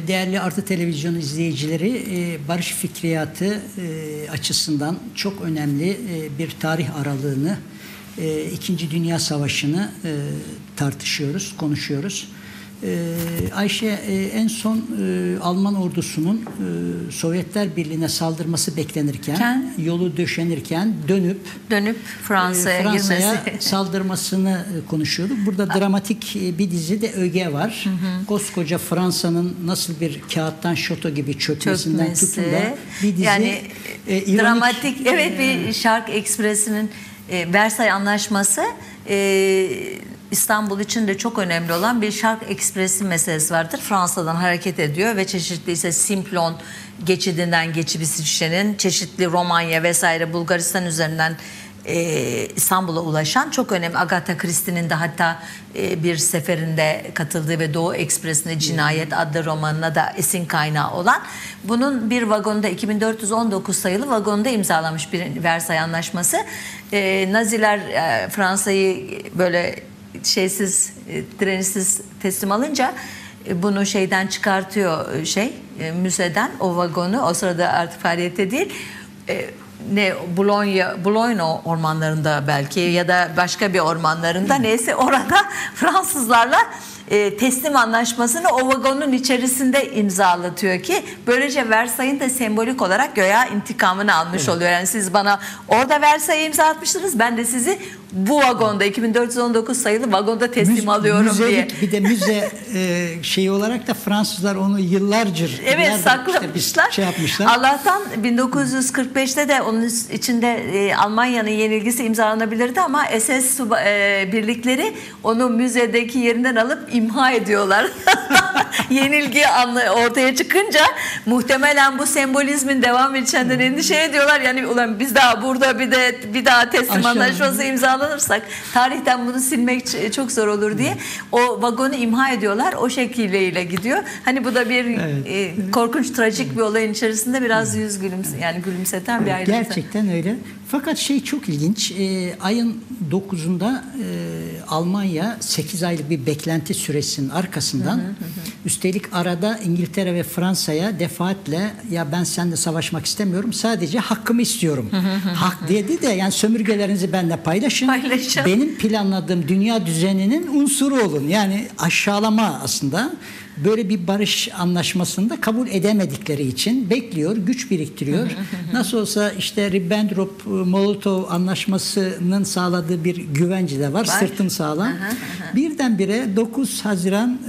Değerli Artı Televizyon izleyicileri, barış fikriyatı açısından çok önemli bir tarih aralığını, İkinci Dünya Savaşı'nı tartışıyoruz, konuşuyoruz. Ayşe, en son Alman ordusunun Sovyetler Birliği'ne saldırması beklenirken, yolu döşenirken dönüp Fransa'ya girmesi, saldırmasını konuşuyorduk. Burada dramatik bir dizi de öge var. Koskoca Fransa'nın nasıl bir kağıttan şoto gibi çökmesinden tutun da bir dizi, yani dramatik, evet, bir Şark Ekspresi'nin Versay Anlaşması, İstanbul için de çok önemli olan bir Şark Ekspresi meselesi vardır. Fransa'dan hareket ediyor ve çeşitli ise Simplon geçidinden geçip İsviçre'nin, çeşitli Romanya vesaire Bulgaristan üzerinden İstanbul'a ulaşan çok önemli. Agatha Christie'nin de hatta bir seferinde katıldığı ve Doğu Ekspresi'nde Cinayet adlı romanına da esin kaynağı olan, bunun bir vagonda 2419 sayılı vagonda imzalamış bir Versay Anlaşması. Naziler Fransa'yı böyle şeysiz, direnişsiz teslim alınca bunu şeyden çıkartıyor, müzeden o vagonu, o sırada artık faaliyette değil. Boulogne ormanlarında belki ya da başka bir ormanlarında, neyse, orada Fransızlarla teslim anlaşmasını o vagonun içerisinde imzalatıyor ki böylece Versay'ın da sembolik olarak göya intikamını almış oluyor. Yani siz bana orada Versay'ı imza atmıştınız, ben de sizi bu vagonda 2419 sayılı vagonda teslim alıyorum diye. Bir de müze şeyi olarak da Fransızlar onu yıllarca saklamışlar. Yapmışlar. Allah'tan 1945'te de onun içinde Almanya'nın yenilgisi imzalanabilirdi ama SS birlikleri onu müzedeki yerinden alıp imha ediyorlar. Yenilgi ortaya çıkınca muhtemelen bu sembolizmin devam edeceğinden endişe ediyorlar. Yani ulan biz daha burada bir daha teslim anlaşması imzalanırsak tarihten bunu silmek çok zor olur diye o vagonu imha ediyorlar. O şekliyle gidiyor. Hani bu da bir korkunç, trajik bir olayın içerisinde biraz gülümseten bir ayrıntı. Gerçekten öyle. Fakat çok ilginç. Ayın 9'unda Almanya 8 aylık bir beklenti süresinin arkasından üstelik arada İngiltere ve Fransa'ya defaatle ya ben seninle savaşmak istemiyorum, sadece hakkımı istiyorum. Hak dedi de yani sömürgelerinizi benimle paylaşın. Benim planladığım dünya düzeninin unsuru olun. Yani aşağılama aslında. Böyle bir barış anlaşmasını da kabul edemedikleri için bekliyor, güç biriktiriyor. Nasıl olsa işte Ribbentrop-Molotov anlaşmasının sağladığı bir güvence de var. Sırtım sağlam. Birdenbire 9 Haziran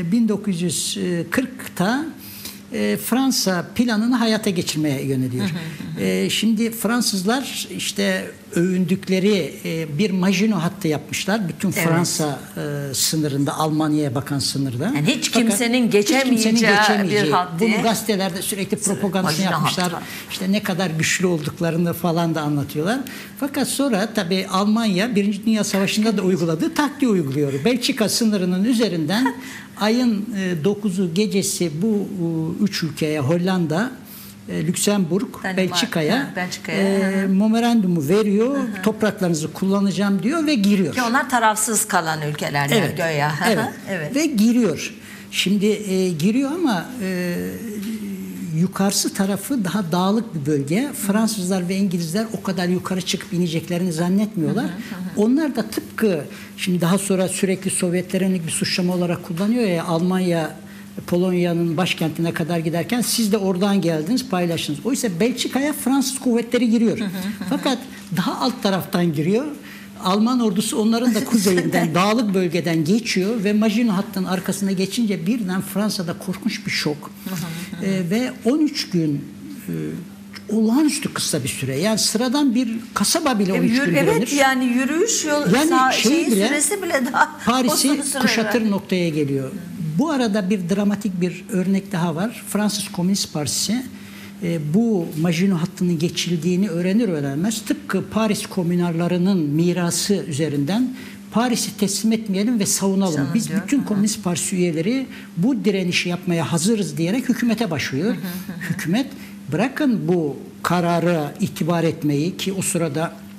1940'ta Fransa planını hayata geçirmeye yöneliyor. Şimdi Fransızlar işte övündükleri bir Maginot hattı yapmışlar. Bütün Fransa sınırında, Almanya'ya bakan sınırda. Yani hiç kimsenin geçemeyeceği bir hat diye. Bunu gazetelerde sürekli propagandasını yapmışlar. İşte ne kadar güçlü olduklarını falan da anlatıyorlar. Fakat sonra tabii Almanya Birinci Dünya Savaşı'nda da uyguladığı taktiği uyguluyor. Belçika sınırının üzerinden ayın 9'u gecesi bu 3 ülkeye, Hollanda, Lüksemburg, Belçika'ya memorandumu veriyor. Topraklarınızı kullanacağım diyor ve giriyor. Ki onlar tarafsız kalan ülkeler göya. Evet. Ve giriyor. Şimdi giriyor ama yukarısı tarafı daha dağlık bir bölge. Fransızlar ve İngilizler o kadar yukarı çıkıp ineceklerini zannetmiyorlar. Onlar da tıpkı şimdi daha sonra sürekli Sovyetlerin bir suçlama olarak kullanıyor ya, Almanya Polonya'nın başkentine kadar giderken siz de oradan geldiniz, paylaştınız. Oysa Belçika'ya Fransız kuvvetleri giriyor. Fakat daha alt taraftan giriyor. Alman ordusu onların da kuzeyinden, dağlık bölgeden geçiyor ve Maginot hattının arkasına geçince birden Fransa'da korkunç bir şok. Ve 13 gün olağanüstü kısa bir süre. Yani sıradan bir kasaba bile 13 gün direnir. Evet, yani yürüyüş süresi bile daha Paris'i kuşatır noktaya geliyor. Bu arada bir dramatik bir örnek daha var. Fransız Komünist Partisi bu Maginot hattının geçildiğini öğrenir öğrenmez tıpkı Paris komünarlarının mirası üzerinden Paris'i teslim etmeyelim ve savunalım. Biz bütün Komünist Partisi üyeleri bu direnişi yapmaya hazırız diyerek hükümete başlıyor. Hükümet bırakın bu kararı itibar etmeyi, ki o sırada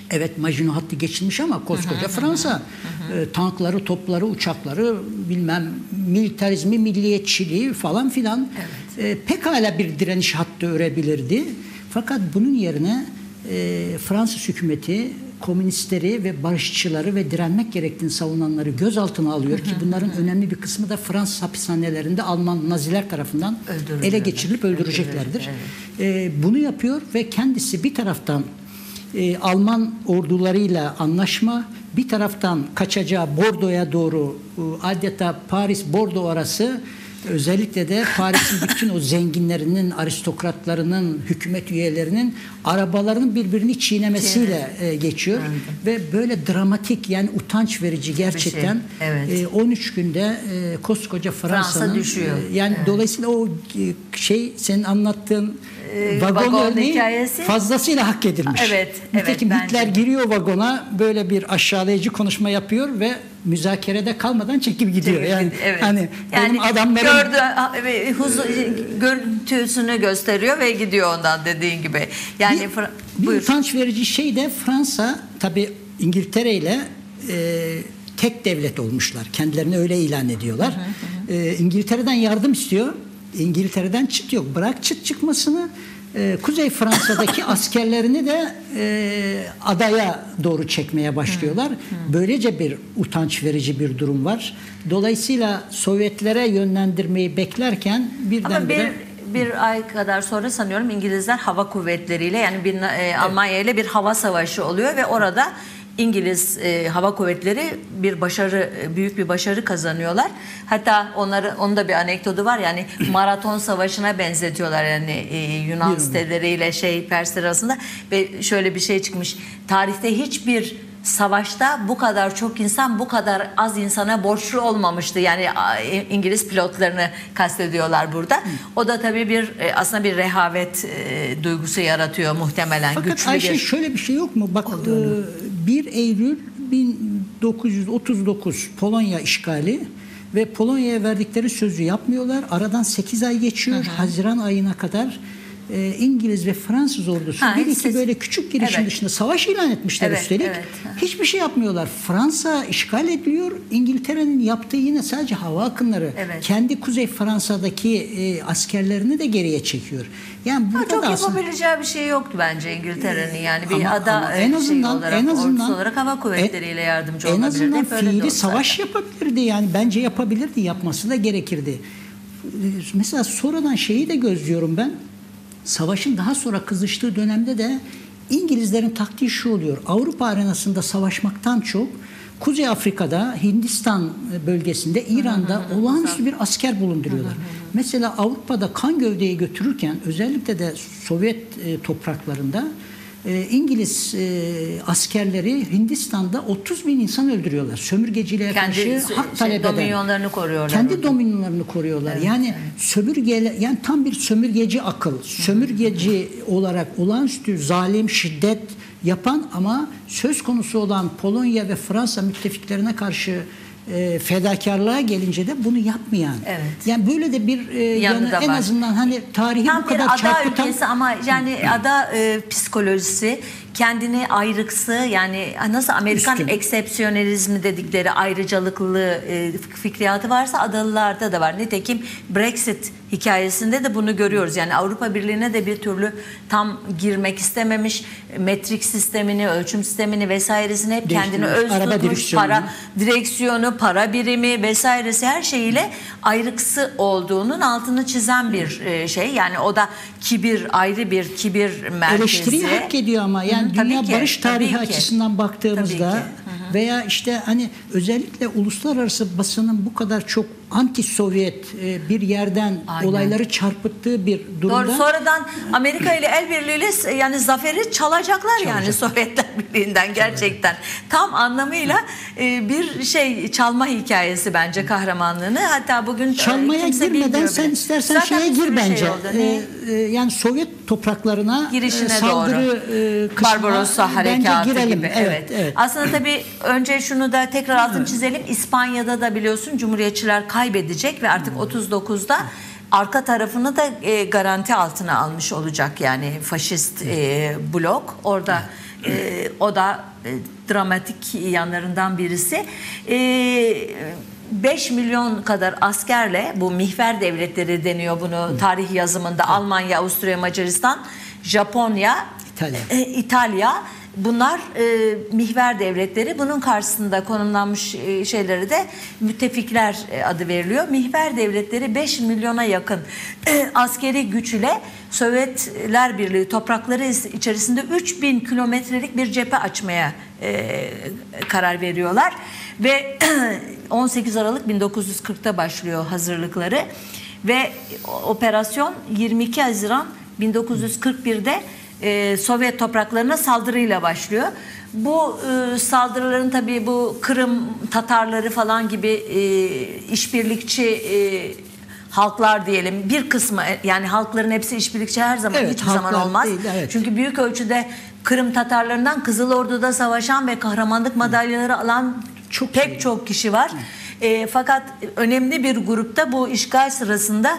Evet, Maginot Hattı geçilmiş ama koskoca Fransa tankları, topları, uçakları, bilmem militarizmi, milliyetçiliği falan filan pekala bir direniş hattı örebilirdi. Fakat bunun yerine Fransız hükümeti komünistleri ve barışçıları ve direnmek gerektiğini savunanları gözaltına alıyor ki bunların önemli bir kısmı da Fransız hapishanelerinde Alman Naziler tarafından ele geçirilip öldüreceklerdir. Bunu yapıyor ve kendisi bir taraftan Alman ordularıyla anlaşma, bir taraftan kaçacağı Bordo'ya doğru adeta Paris-Bordo arası, özellikle de Paris'in bütün o zenginlerinin, aristokratlarının, hükümet üyelerinin arabalarının birbirini çiğnemesiyle geçiyor. Ve böyle dramatik, yani utanç verici gerçekten 13 günde koskoca Fransa'nın düşüyor. Yani dolayısıyla o senin anlattığın vagon örneği hikayesi fazlasıyla hak edilmiş. Nitekim Hitler giriyor vagona, böyle bir aşağılayıcı konuşma yapıyor ve müzakerede kalmadan çekip gidiyor. Yani benim adamlarım görüntüsünü gösteriyor ve gidiyor ondan, dediğin gibi. Yani bir utanç verici şey de Fransa tabii İngiltere ile tek devlet olmuşlar. Kendilerini öyle ilan ediyorlar. İngiltere'den yardım istiyor. İngiltere'den çıt yok. Bırak çıt çıkmasını, Kuzey Fransa'daki askerlerini de adaya doğru çekmeye başlıyorlar. Böylece bir utanç verici bir durum var. Dolayısıyla Sovyetlere yönlendirmeyi beklerken birdenbire... Bir ay kadar sonra sanıyorum İngilizler hava kuvvetleriyle, yani Almanya ile bir hava savaşı oluyor ve orada İngiliz hava kuvvetleri büyük bir başarı kazanıyorlar. Hatta onun da bir anekdotu var. Yani maraton savaşına benzetiyorlar, yani Yunan siteleriyle Persler arasında, ve şöyle bir şey çıkmış. Tarihte hiçbir savaşta bu kadar çok insan bu kadar az insana borçlu olmamıştı. Yani İngiliz pilotlarını kastediyorlar burada. O da tabii aslında bir rehavet duygusu yaratıyor muhtemelen. Fakat Ayşe, şöyle bir şey yok mu? Bak, 1 Eylül 1939 Polonya işgali ve Polonya'ya verdikleri sözü yapmıyorlar. Aradan 8 ay geçiyor. Haziran ayına kadar İngiliz ve Fransız ordusu bir iki böyle küçük girişim dışında savaş ilan etmişler üstelik. Hiçbir şey yapmıyorlar. Fransa işgal ediliyor. İngiltere'nin yaptığı yine sadece hava akınları. Kendi Kuzey Fransa'daki askerlerini de geriye çekiyor. Yani burada çok da aslında yapabileceği bir şey yoktu bence İngiltere'nin. Yani bir ordusu olarak hava kuvvetleriyle yardımcı olabilirdi. En azından fiili savaş yapabilirdi. Yani bence yapabilirdi. Yapması da gerekirdi. Mesela sonradan şeyi de gözlüyorum ben. Savaşın daha sonra kızıştığı dönemde de İngilizlerin taktiği şu oluyor. Avrupa arenasında savaşmaktan çok Kuzey Afrika'da, Hindistan bölgesinde, İran'da olağanüstü bir asker bulunduruyorlar. Mesela Avrupa'da kan gövdeyi götürürken, özellikle de Sovyet topraklarında İngiliz askerleri Hindistan'da 30 bin insan öldürüyorlar. Sömürgeciliğe karşı hak talep eden. Dominyonlarını koruyorlar. Kendi dominyonlarını koruyorlar. Yani yani tam bir sömürgeci akıl. Sömürgeci olarak olağanüstü zalim, şiddet yapan ama söz konusu olan Polonya ve Fransa müttefiklerine karşı fedakarlığa gelince de bunu yapmayan. Yani böyle de bir yanı en azından hani tarihi tam bu kadar ada çarpıtan ülkesi ama yani ada psikolojisi, kendine ayrıksı, yani nasıl Amerikan eksepsiyonelizmi dedikleri ayrıcalıklı fikriyatı varsa adalılarda da var. Nitekim Brexit hikayesinde de bunu görüyoruz. Yani Avrupa Birliği'ne de bir türlü tam girmek istememiş, metrik sistemini, ölçüm sistemini vesairesini hep kendine öz tutmuş, para direksiyonu, para birimi vesairesi her şeyiyle ayrıksı olduğunun altını çizen bir şey. Yani o da ayrı bir kibir merkezi. Eleştiriyi hak ediyor ama yani dünya barış tarihi açısından baktığımızda veya işte hani özellikle uluslararası basının bu kadar çok anti-Sovyet bir yerden olayları çarpıttığı bir durumda. Doğru, sonradan Amerika ile el birliğiyle yani zaferi çalacaklar yani Sovyetler Birliği'nden gerçekten. Tam anlamıyla bir çalma hikayesi bence kahramanlığını. Hatta bugün çalmaya girmeden sen istersen şeye gir bence. Yani Sovyet topraklarına saldırı Barbarossa harekatı girelim. Gibi. Evet. Aslında tabii önce şunu da tekrar altını çizelim. İspanya'da da biliyorsun Cumhuriyetçiler kaybedecek ve artık 39'da arka tarafını da garanti altına almış olacak, yani faşist blok orada O da dramatik yanlarından birisi. 5 milyon kadar askerle, bu mihver devletleri deniyor bunu tarih yazımında, Almanya, Avusturya, Macaristan, Japonya, İtalya. Bunlar mihver devletleri. Bunun karşısında konumlanmış şeyleri de müttefikler adı veriliyor. Mihver devletleri 5 milyona yakın askeri güç ile Sovyetler Birliği toprakları içerisinde 3000 kilometrelik bir cephe açmaya karar veriyorlar. Ve 18 Aralık 1940'ta başlıyor hazırlıkları ve operasyon 22 Haziran 1941'de Sovyet topraklarına saldırıyla başlıyor. Bu saldırıların tabii bu Kırım Tatarları falan gibi işbirlikçi halklar diyelim, bir kısmı, yani halkların hepsi işbirlikçi her zaman, hiçbir zaman olmaz. Değil, evet. Çünkü büyük ölçüde Kırım Tatarlarından Kızıl Ordu'da savaşan ve kahramanlık madalyaları alan çok kişi var. Fakat önemli bir grupta bu işgal sırasında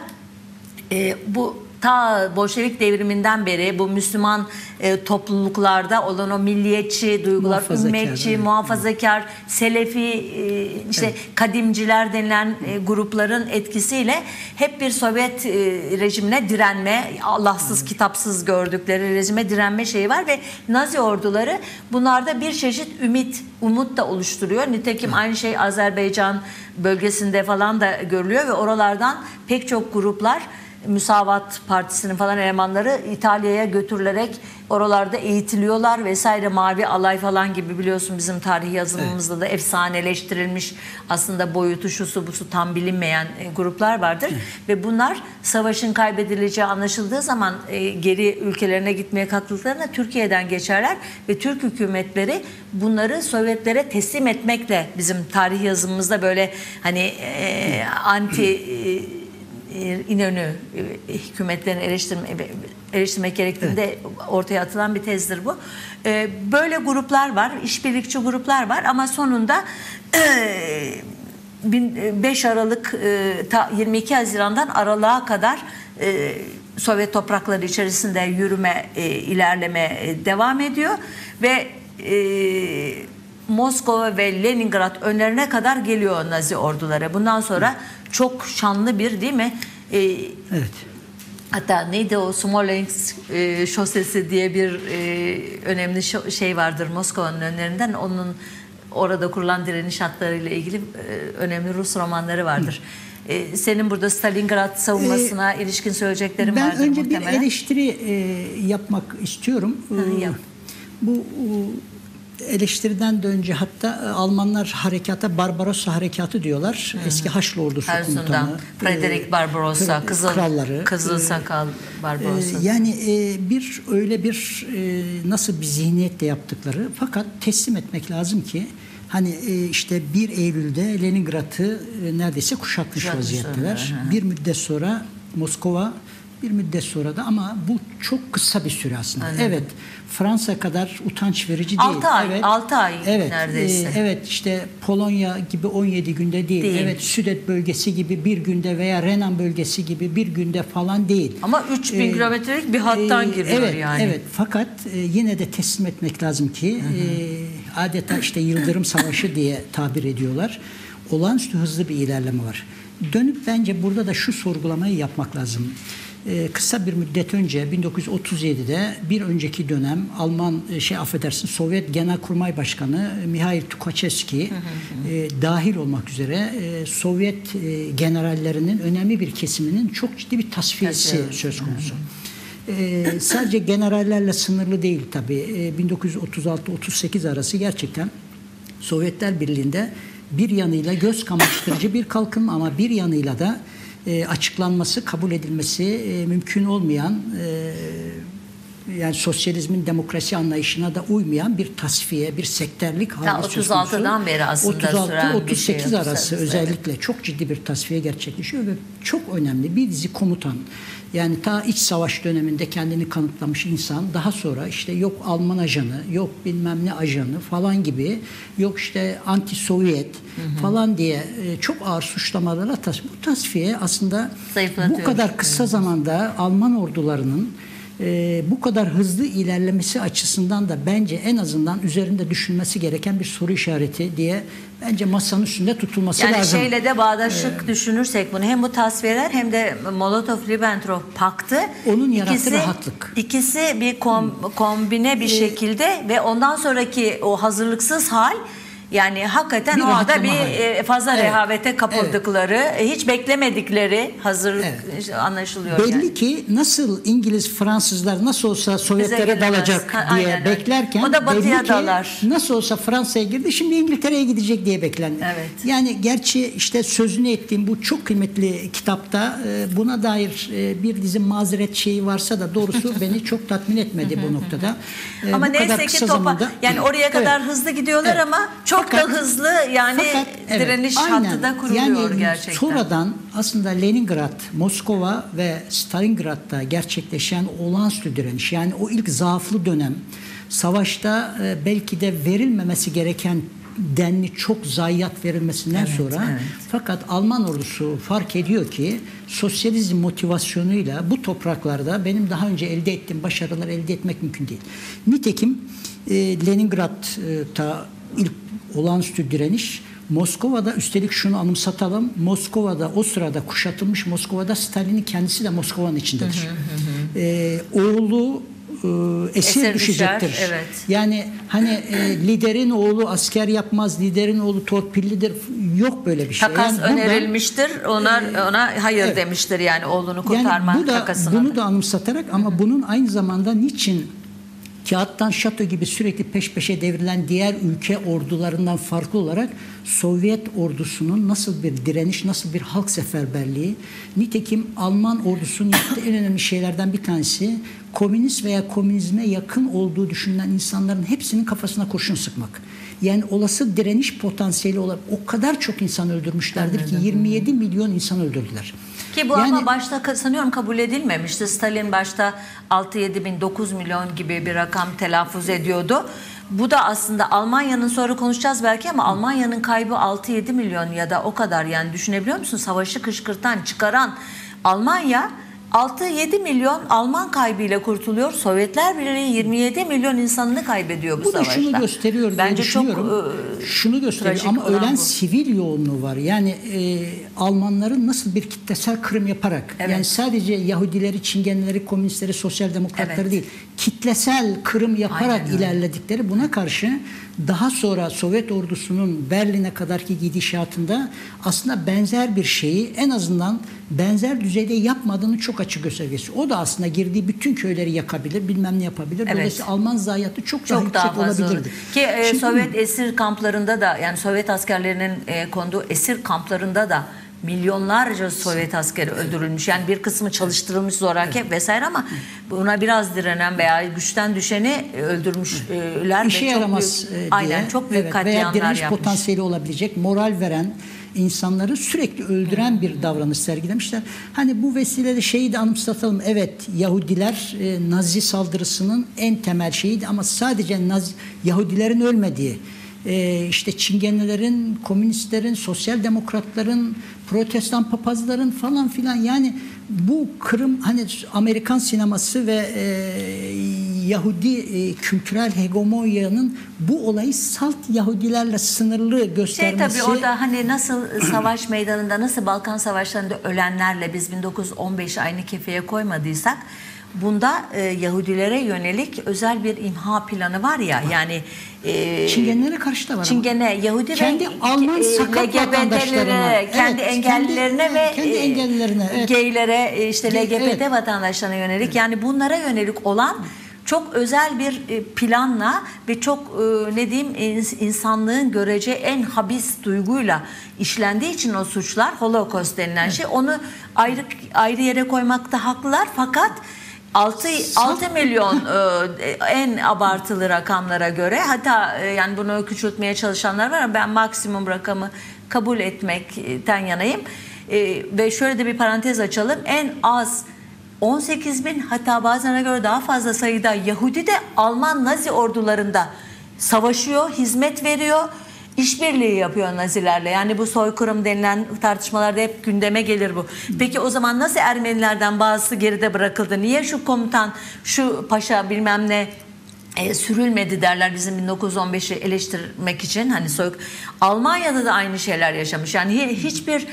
bu ta Bolşevik devriminden beri bu Müslüman topluluklarda olan o milliyetçi duygular, ümmetçi, muhafazakar, Selefi, işte kadimciler denilen grupların etkisiyle hep bir Sovyet rejimine direnme, Allahsız, kitapsız gördükleri rejime direnme şeyi var ve Nazi orduları bunlarda bir çeşit umut da oluşturuyor. Nitekim aynı şey Azerbaycan bölgesinde falan da görülüyor ve oralardan pek çok gruplar, Müsavat Partisi'nin falan elemanları İtalya'ya götürülerek oralarda eğitiliyorlar vesaire. Mavi Alay falan gibi, biliyorsun bizim tarih yazımımızda da efsaneleştirilmiş, aslında boyutu şusu busu tam bilinmeyen gruplar vardır. Ve bunlar savaşın kaybedileceği anlaşıldığı zaman geri ülkelerine gitmeye kalktıklarında Türkiye'den geçerler ve Türk hükümetleri bunları Sovyetlere teslim etmekle, bizim tarih yazımımızda böyle hani anti İnönü hükümetlerini eleştirmek gerektiğinde ortaya atılan bir tezdir bu. Böyle gruplar var, işbirlikçi gruplar var ama sonunda 5 Aralık 22 Haziran'dan Aralık'a kadar Sovyet toprakları içerisinde yürüme, ilerleme devam ediyor ve Moskova ve Leningrad önlerine kadar geliyor Nazi orduları. Bundan sonra çok şanlı bir, değil mi? Evet. Hatta neydi o, Smolensk şosesi diye bir önemli şey vardır Moskova'nın önlerinden. Onun orada kurulan direniş hatlarıyla ilgili önemli Rus romanları vardır. Senin burada Stalingrad savunmasına ilişkin söyleyeceklerin vardır muhtemelen. Ben önce bir eleştiri yapmak istiyorum. Bu eleştiriden de önce hatta Almanlar harekata Barbarossa harekatı diyorlar. Eski Haçlı ordusu komutanı. Frederick Barbarossa, Kızıl Sakal Barbarossa. Yani öyle bir nasıl bir zihniyetle yaptıkları, fakat teslim etmek lazım ki hani işte 1 Eylül'de Leningrad'ı neredeyse kuşatmış vaziyetteler. Bir müddet sonra Moskova, bir müddet sonra da, ama bu çok kısa bir süre aslında. Aynen. Evet, Fransa kadar utanç verici değil. 6 ay neredeyse. Evet, işte Polonya gibi 17 günde değil. Evet, Südet bölgesi gibi bir günde veya Renan bölgesi gibi bir günde falan değil. Ama 3000 kilometrelik bir hattan giriyor yani. Evet, fakat yine de teslim etmek lazım ki adeta işte Yıldırım Savaşı diye tabir ediyorlar. Olağanüstü hızlı bir ilerleme var. Dönüp bence burada da şu sorgulamayı yapmak lazım. Kısa bir müddet önce 1937'de bir önceki dönem Sovyet Genelkurmay Başkanı Mihail Tukhachevski dahil olmak üzere Sovyet generallerinin önemli bir kesiminin çok ciddi bir tasfiyesi söz konusu. Sadece generallerle sınırlı değil tabii. 1936-38 arası gerçekten Sovyetler Birliği'nde bir yanıyla göz kamaştırıcı bir kalkınma, ama bir yanıyla da açıklanması, kabul edilmesi mümkün olmayan, yani sosyalizmin demokrasi anlayışına da uymayan bir tasfiye, bir sektörlük hali söz konusu. 36'dan beri aslında 36-38 arası özellikle çok ciddi bir tasfiye gerçekleşiyor ve çok önemli bir dizi komutan, yani ta iç savaş döneminde kendini kanıtlamış insan, daha sonra işte yok Alman ajanı, yok bilmem ne ajanı falan gibi, yok işte anti-Sovyet falan diye çok ağır suçlamalarla bu tasfiye aslında bu kadar kısa zamanda Alman ordularının bu kadar hızlı ilerlemesi açısından da bence en azından üzerinde düşünmesi gereken bir soru işareti diye bence masanın üstünde tutulması lazım. Yani şeyle de bağdaşık düşünürsek bunu, hem bu tasfiyeler hem de Molotov-Ribbentrop paktı. Onun yarattığı rahatlık. İkisi bir kombine bir şekilde ve ondan sonraki o hazırlıksız hal, yani hakikaten o anda bir fazla rehavete kapıldıkları, hiç beklemedikleri hazırlık anlaşılıyor. Belli ki nasıl İngiliz, Fransızlar nasıl olsa Sovyetlere dalacak diye beklerken, o da batıya dalar. Nasıl olsa Fransa'ya girdi, şimdi İngiltere'ye gidecek diye beklendi. Evet. Yani gerçi işte sözünü ettiğim bu çok kıymetli kitapta buna dair bir dizi mazeret şeyi varsa da doğrusu beni çok tatmin etmedi bu noktada. Ama neyse ki yani oraya kadar hızlı gidiyorlar ama çok da hızlı, yani direniş hattı da kuruluyor yani gerçekten. Sonradan aslında Leningrad, Moskova ve Stalingrad'da gerçekleşen olağanüstü direniş, yani o ilk zaaflı dönem, savaşta belki de verilmemesi gereken denli çok zayiat verilmesinden sonra fakat Alman ordusu fark ediyor ki sosyalizm motivasyonuyla bu topraklarda benim daha önce elde ettiğim başarılar elde etmek mümkün değil. Nitekim Leningrad'da ilk olağanüstü direniş, Moskova'da, üstelik şunu anımsatalım, Moskova'da o sırada kuşatılmış Moskova'da Stalin'in kendisi de Moskova'nın içindedir. Oğlu esir düşecektir. Evet. Yani hani liderin oğlu asker yapmaz, liderin oğlu torpillidir. Yok böyle bir şey. Takas yani önerilmiştir. Ona hayır demiştir, yani oğlunu kurtarma yani takasına. Bunu da anımsatarak ama bunun aynı zamanda niçin kağıttan şato gibi sürekli peş peşe devrilen diğer ülke ordularından farklı olarak Sovyet ordusunun nasıl bir direniş, nasıl bir halk seferberliği, nitekim Alman ordusunun yaptığı en önemli şeylerden bir tanesi komünist veya komünizme yakın olduğu düşünülen insanların hepsinin kafasına kurşun sıkmak. Yani olası direniş potansiyeli olarak o kadar çok insan öldürmüşlerdir ki 27 milyon insan öldürdüler. Ki bu ama başta sanıyorum kabul edilmemişti. Stalin başta 6-7 bin, 9 milyon gibi bir rakam telaffuz ediyordu. Bu da aslında Almanya'nın, sonra konuşacağız belki, ama Almanya'nın kaybı 6-7 milyon ya da o kadar, yani düşünebiliyor musun? Savaşı kışkırtan, çıkaran Almanya 6-7 milyon Alman kaybıyla kurtuluyor. Sovyetler Birliği 27 milyon insanını kaybediyor bu savaşta. Bu da şunu gösteriyor diye bence düşünüyorum. Şunu gösteriyor ama ölen sivil yoğunluğu var. Yani Almanların nasıl bir kitlesel kırım yaparak, yani sadece Yahudileri, Çingeneleri, Komünistleri, Sosyal Demokratları değil, kitlesel kırım yaparak ilerledikleri, buna karşı daha sonra Sovyet ordusunun Berlin'e kadarki gidişatında aslında benzer bir şeyi en azından benzer düzeyde yapmadığını çok açık göstergesi. O da aslında girdiği bütün köyleri yakabilir, bilmem ne yapabilir. Dolayısıyla Alman zayiatı çok daha yüksek olabilirdi. Ki Sovyet esir kamplarında da, yani Sovyet askerlerinin konduğu esir kamplarında da milyonlarca Sovyet askeri öldürülmüş. Yani bir kısmı çalıştırılmış zoraki vesaire, ama buna biraz direnen veya güçten düşeni öldürmüşler. İşe yaramaz diye. Aynen, çok büyük katliamlar veya direnç yapmış. potansiyeli olabilecek, moral veren insanları sürekli öldüren bir davranış sergilemişler. Hani bu vesileyle şeyi de anımsatalım. Evet, Yahudiler Nazi saldırısının en temel şeyiydi ama sadece Yahudilerin ölmediği, işte Çingenelerin, komünistlerin, sosyal demokratların, protestan papazların falan filan, yani bu kırım, hani Amerikan sineması ve Yahudi kültürel hegemonyanın bu olayı salt Yahudilerle sınırlı göstermesi. Tabii orada hani nasıl savaş meydanında, nasıl Balkan savaşlarında ölenlerle biz 1915 aynı kefeye koymadıysak, bunda Yahudilere yönelik özel bir imha planı var ya, yani Çingenelere karşı da var. Çingene, Yahudi kendi ve Alman sakat vatandaşlarına, kendi engellilerine ve kendi engellilerine, geylere, işte LGBT vatandaşlarına yönelik, yani bunlara yönelik olan çok özel bir planla ve çok ne diyeyim, insanlığın göreceği en habis duyguyla işlendiği için o suçlar, Holocaust denilen şey, onu ayrı yere koymakta haklılar, fakat 6 milyon en abartılı rakamlara göre, hatta yani bunu küçültmeye çalışanlar var ama ben maksimum rakamı kabul etmekten yanayım. Ve şöyle de bir parantez açalım. En az 18 bin, hatta bazılarına göre daha fazla sayıda Yahudi de Alman Nazi ordularında savaşıyor, hizmet veriyor. işbirliği yapıyor Nazilerle. Yani bu soykırım denilen tartışmalarda hep gündeme gelir bu. Peki o zaman nasıl Ermenilerden bazısı geride bırakıldı? Niye şu komutan, şu paşa bilmem ne sürülmedi derler bizim 1915'i eleştirmek için. Hani Almanya'da da aynı şeyler yaşamış. Yani hiçbir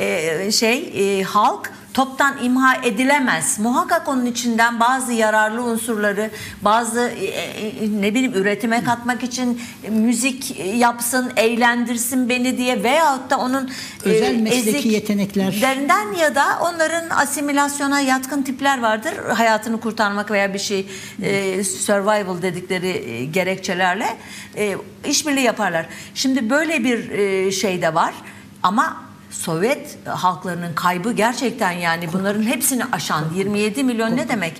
halk toptan imha edilemez. Muhakkak onun içinden bazı yararlı unsurları, bazı üretime katmak için müzik yapsın, eğlendirsin beni diye veyahut da onun özel mesleki yeteneklerinden ya da onların asimilasyona yatkın tipler vardır. Hayatını kurtarmak veya bir şey survival dedikleri gerekçelerle işbirliği yaparlar. Şimdi böyle bir şey de var ama Sovyet halklarının kaybı gerçekten yani bunların hepsini aşan 27 milyon ne demek?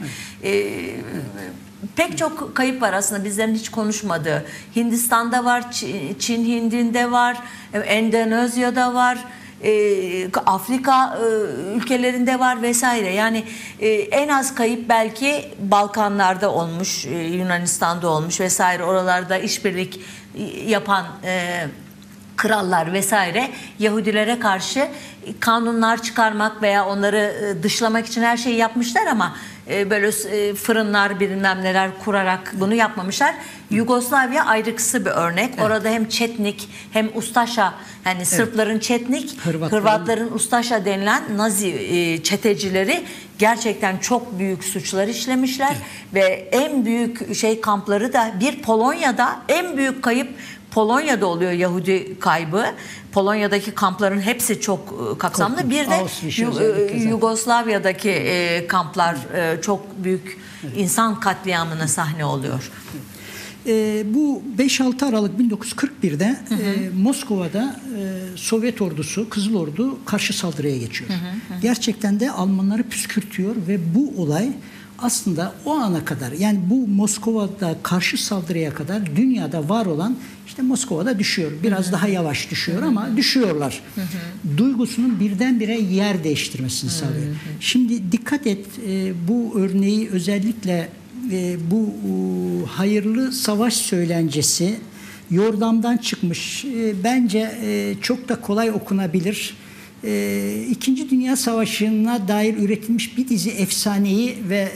Pek çok kayıp var aslında bizlerin hiç konuşmadığı. Hindistan'da var, Çin Hindi'nde var, Endonezya'da var, Afrika ülkelerinde var vesaire. Yani en az kayıp belki Balkanlarda olmuş, Yunanistan'da olmuş vesaire. Oralarda işbirlik yapan krallar vesaire Yahudilere karşı kanunlar çıkarmak veya onları dışlamak için her şeyi yapmışlar ama böyle fırınlar bilmem neler kurarak bunu yapmamışlar. Yugoslavya ayrıksı bir örnek. Evet. Orada hem Çetnik hem Ustaša yani Sırpların Çetnik, Hırvatların Ustaša denilen Nazi çetecileri gerçekten çok büyük suçlar işlemişler. Evet. Ve en büyük kampları da bir Polonya'da en büyük kayıp Polonya'da oluyor Yahudi kaybı. Polonya'daki kampların hepsi çok kapsamlı. Korkunç. Bir de Yugoslavya'daki kamplar çok büyük insan katliamına sahne oluyor. Bu 5-6 Aralık 1941'de Moskova'da Sovyet ordusu, Kızıl Ordu karşı saldırıya geçiyor. Gerçekten de Almanları püskürtüyor ve bu olay aslında o ana kadar yani bu Moskova'da karşı saldırıya kadar dünyada var olan işte Moskova'da düşüyor. Biraz daha yavaş düşüyor ama düşüyorlar. Duygusunun birdenbire yer değiştirmesini sağlıyor. Şimdi dikkat et bu örneği özellikle bu hayırlı savaş söylencesi yordamdan çıkmış. Bence çok da kolay okunabilir. İkinci Dünya Savaşı'na dair üretilmiş bir dizi efsaneyi ve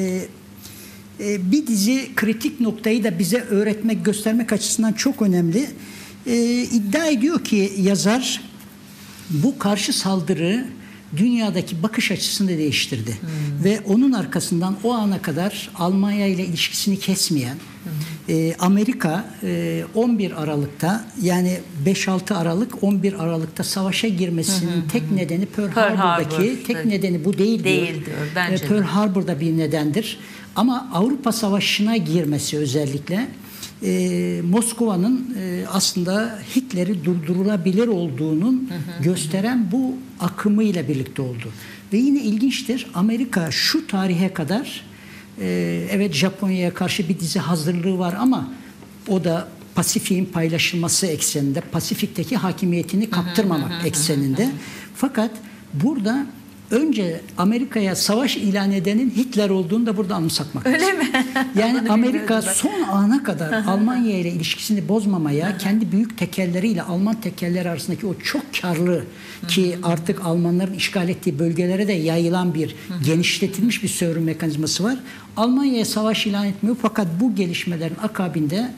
bir dizi kritik noktayı da bize öğretmek, göstermek açısından çok önemli. İddia ediyor ki yazar bu karşı saldırı dünyadaki bakış açısını değiştirdi. Ve onun arkasından o ana kadar Almanya ile ilişkisini kesmeyen Amerika 11 Aralık'ta yani 5-6 Aralık 11 Aralık'ta savaşa girmesinin tek nedeni Pearl Harbor'daki tek nedeni bu değil diyor. Bence Pearl Harbor'da bir nedendir. Ama Avrupa Savaşı'na girmesi özellikle Moskova'nın aslında Hitler'i durdurulabilir olduğunun gösteren bu akımıyla birlikte oldu. Ve yine ilginçtir Amerika şu tarihe kadar evet Japonya'ya karşı bir dizi hazırlığı var ama o da Pasifik'in paylaşılması ekseninde, Pasifik'teki hakimiyetini kaptırmamak ekseninde. Fakat burada önce Amerika'ya savaş ilan edenin Hitler olduğunu da burada anımsatmak lazım. Öyle mi? Yani Amerika son ana kadar Almanya ile ilişkisini bozmamaya, kendi büyük tekerleriyle Alman tekerleri arasındaki o çok karlı ki artık Almanların işgal ettiği bölgelere de yayılan bir genişletilmiş bir sömürü mekanizması var. Almanya'ya savaş ilan etmiyor fakat bu gelişmelerin akabinde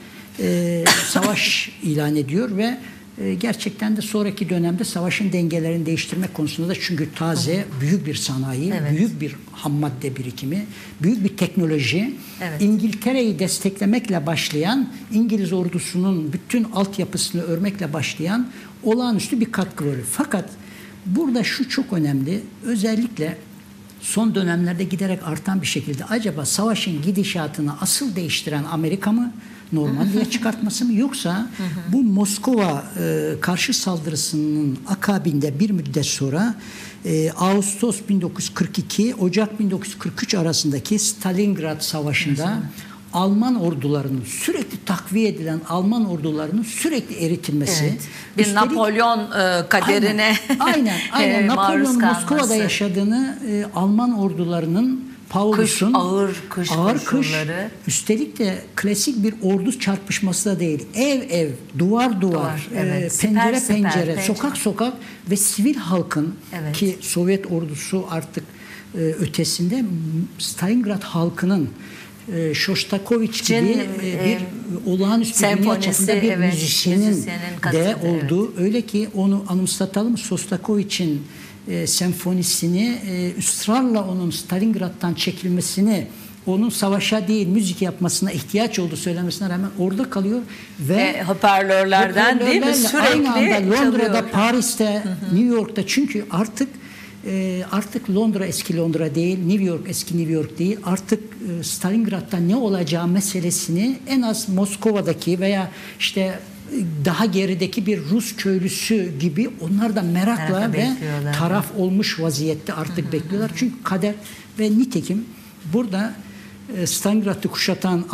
savaş ilan ediyor ve gerçekten de sonraki dönemde savaşın dengelerini değiştirmek konusunda da çünkü taze, büyük bir sanayi, büyük bir ham madde birikimi, büyük bir teknoloji, İngiltere'yi desteklemekle başlayan, İngiliz ordusunun bütün altyapısını örmekle başlayan olağanüstü bir katkı var. Fakat burada şu çok önemli, özellikle son dönemlerde giderek artan bir şekilde acaba savaşın gidişatını asıl değiştiren Amerika mı? Normalliğe çıkartması mı yoksa bu Moskova karşı saldırısının akabinde bir müddet sonra Ağustos 1942 Ocak 1943 arasındaki Stalingrad Savaşı'nda Alman ordularının sürekli takviye edilen Alman ordularının sürekli eritilmesi. Evet. Bir üstelik, Napolyon kaderine aynen Napolyon Moskova'da yaşadığını Alman ordularının Paulus'un ağır kış koşulları. Üstelik de klasik bir ordu çarpışması da değil. Ev, duvar, evet. pencere, Siper. sokak ve sivil halkın, evet. ki Sovyet ordusu artık ötesinde Stalingrad halkının Shostakovich gibi bir olağanüstü dünya çapında bir müzisyenin de olduğu. Öyle ki onu anımsatalım. Shostakovich'in senfonisini ısrarla onun Stalingrad'dan çekilmesini, onun savaşa değil müzik yapmasına ihtiyaç olduğu söylemesine rağmen orada kalıyor ve hoparlörlerden değil mi sürekli aynı anda Londra'da, çalıyor. Paris'te, New York'ta, çünkü artık Londra eski Londra değil, New York eski New York değil. Artık Stalingrad'da ne olacağı meselesini en az Moskova'daki veya işte daha gerideki bir Rus köylüsü gibi onlar da merakla ve taraf olmuş vaziyette artık bekliyorlar. Çünkü kader ve nitekim burada Stalingrad'ı kuşatan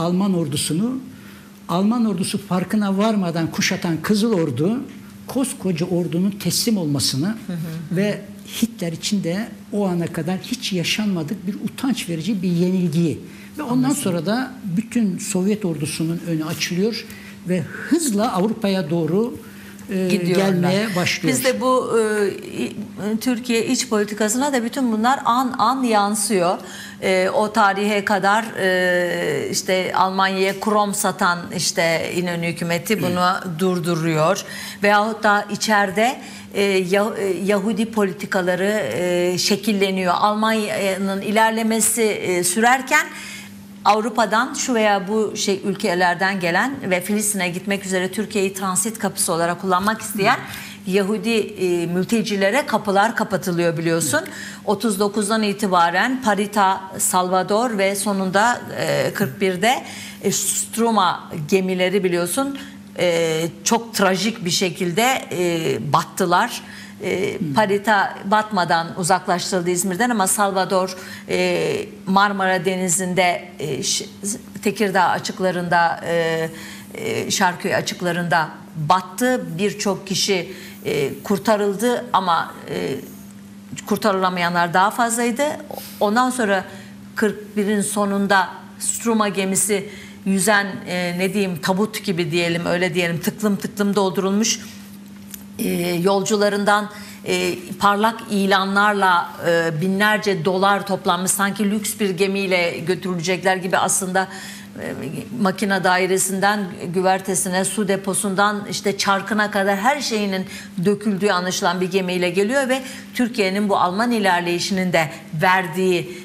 Alman ordusu farkına varmadan kuşatan Kızıl Ordu koskoca ordunun teslim olmasını ve Hitler için de o ana kadar hiç yaşanmadık bir utanç verici bir yenilgiyi ve ondan sonra da bütün Sovyet ordusunun önü açılıyor ve hızla Avrupa'ya doğru gelmeye başlıyor. Biz de bu Türkiye iç politikasına da bütün bunlar an yansıyor. O tarihe kadar işte Almanya'ya krom satan işte İnönü hükümeti bunu durduruyor. Veyahut da içeride Yahudi politikaları şekilleniyor. Almanya'nın ilerlemesi sürerken Avrupa'dan şu veya bu ülkelerden gelen ve Filistin'e gitmek üzere Türkiye'yi transit kapısı olarak kullanmak isteyen Yahudi mültecilere kapılar kapatılıyor biliyorsun. 39'dan itibaren Parita, Salvador ve sonunda 41'de Struma gemileri biliyorsun çok trajik bir şekilde battılar. Parita batmadan uzaklaştırıldı İzmir'den ama Salvador Marmara Denizi'nde Tekirdağ açıklarında Şarköy açıklarında battı. Birçok kişi kurtarıldı ama kurtarılamayanlar daha fazlaydı. Ondan sonra 41'in sonunda Struma gemisi yüzen tabut gibi diyelim, öyle diyelim, tıklım doldurulmuş yolcularından parlak ilanlarla binlerce dolar toplanmış, sanki lüks bir gemiyle götürülecekler gibi, aslında makine dairesinden güvertesine, su deposundan işte çarkına kadar her şeyinin döküldüğü anlaşılan bir gemiyle geliyor ve Türkiye'nin bu Alman ilerleyişinin de verdiği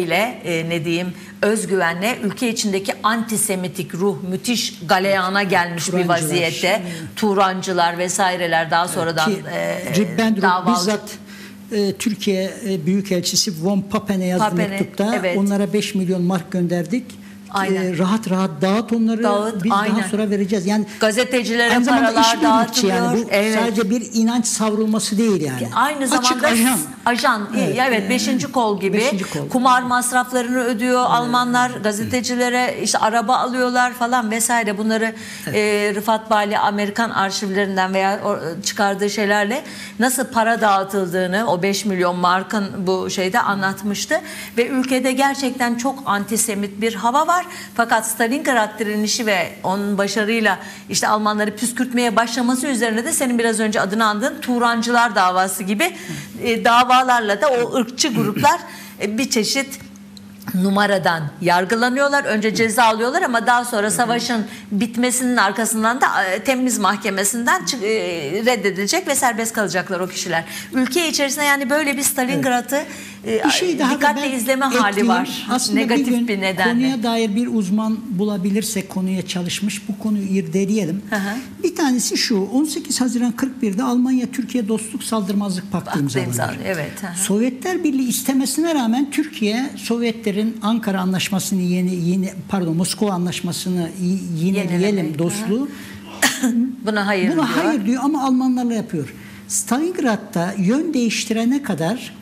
özgüvenle ülke içindeki antisemitik ruh müthiş galeyana gelmiş bir vaziyette. Turancılar vesaireler daha sonradan Ribbentrop bizzat Türkiye Büyükelçisi Von Papen'e yazdığı mektupta onlara 5 milyon mark gönderdik. Rahat dağıt onları, biz daha sonra vereceğiz. Yani gazetecilere paralar dağıtılıyor. Yani bu sadece bir inanç savrulması değil yani. Aynı zamanda ajan. Evet, 5. kol gibi. Kumar masraflarını ödüyor Almanlar, gazetecilere işte araba alıyorlar falan vesaire. Bunları Rıfat Bali Amerikan arşivlerinden veya çıkardığı şeylerle nasıl para dağıtıldığını, o 5 milyon markın bu şeyde anlatmıştı ve ülkede gerçekten çok antisemit bir hava var. Fakat Stalingrad direnişi ve onun başarıyla işte Almanları püskürtmeye başlaması üzerine de senin biraz önce adını andığın Turancılar davası gibi davalarla da o ırkçı gruplar bir çeşit numaradan yargılanıyorlar. Önce ceza alıyorlar ama daha sonra savaşın bitmesinin arkasından da Temiz Mahkemesi'nden reddedilecek ve serbest kalacaklar o kişiler. Ülke içerisinde yani böyle bir Stalingrad'ı dikkatle izleme hali var. Aslında negatif bir nedenle. Konuya dair bir uzman bulabilirsek, konuya çalışmış, bu konuyu irdeleyelim. Bir tanesi şu: 18 Haziran 41'de Almanya-Türkiye Dostluk Saldırmazlık Paktı imzalanıyor. Evet. Sovyetler Birliği istemesine rağmen Türkiye, Sovyetlerin Ankara Anlaşması'nı Moskova Anlaşması'nı yenileyelim dostluğu. Buna hayır diyor ama Almanlarla yapıyor. Stalingrad'da yön değiştirene kadar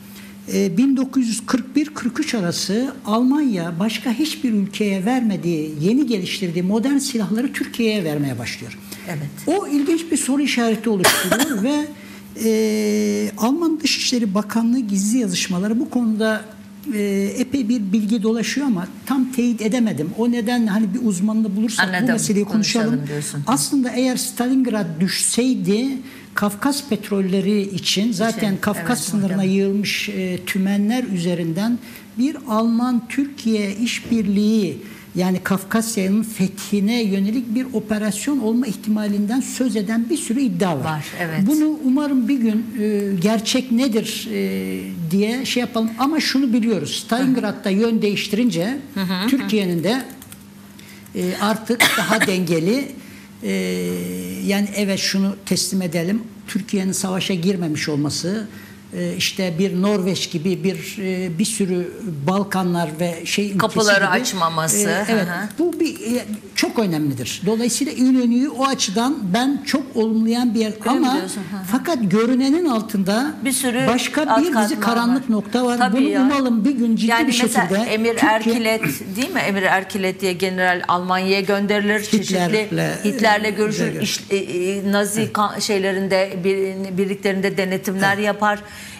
1941-43 arası Almanya başka hiçbir ülkeye vermediği, yeni geliştirdiği modern silahları Türkiye'ye vermeye başlıyor. Evet. O ilginç bir soru işareti oluşturuyor ve Alman Dışişleri Bakanlığı gizli yazışmaları bu konuda epey bir bilgi dolaşıyor ama tam teyit edemedim. O nedenle hani bir uzmanını bulursak Anladım, bu meseleyi konuşalım. diyorsun. Aslında eğer Stalingrad düşseydi Kafkas petrolleri için zaten Kafkas sınırına yığılmış tümenler üzerinden bir Alman-Türkiye işbirliği, yani Kafkasya'nın fethine yönelik bir operasyon olma ihtimalinden söz eden bir sürü iddia var. Evet. Bunu umarım bir gün gerçek nedir diye şey yapalım. Ama şunu biliyoruz. Stalingrad'da yön değiştirince Türkiye'nin de artık daha dengeli, yani evet şunu teslim edelim. Türkiye'nin savaşa girmemiş olması, işte bir Norveç gibi bir sürü Balkanlar ve kapıları gibi, açmaması. Evet, bu çok önemlidir. Dolayısıyla İnönü'yü o açıdan ben çok olumlayan bir yer. Ama fakat görünenin altında bir sürü başka bir dizi karanlık nokta var. Tabii bunu ya. umalım bir gün ciddi bir şekilde. Mesela Emir Erkilet değil mi? Emir Erkilet diye general Almanya'ya gönderilir. Hitler'le görüşür. Nazi şeylerinde, birliklerinde denetimler yapar.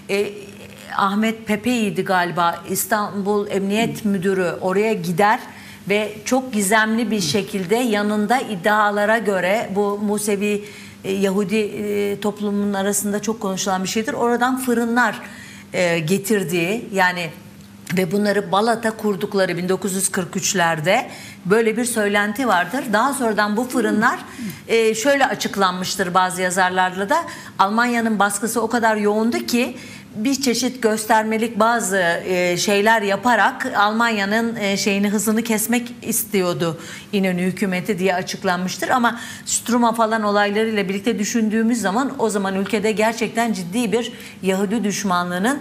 Ahmet Pepe'ydi galiba, İstanbul Emniyet Müdürü, oraya gider ve çok gizemli bir şekilde yanında iddialara göre, bu Musevi Yahudi toplumunun arasında çok konuşulan bir şeydir, oradan fırınlar getirdiği, yani ve bunları Balat'a kurdukları 1943'lerde böyle bir söylenti vardır. Daha sonradan bu fırınlar şöyle açıklanmıştır bazı yazarlarla da: Almanya'nın baskısı o kadar yoğundu ki bir çeşit göstermelik bazı şeyler yaparak Almanya'nın hızını kesmek istiyordu İnönü hükümeti diye açıklanmıştır. Ama Struma falan olaylarıyla birlikte düşündüğümüz zaman o zaman ülkede gerçekten ciddi bir Yahudi düşmanlığının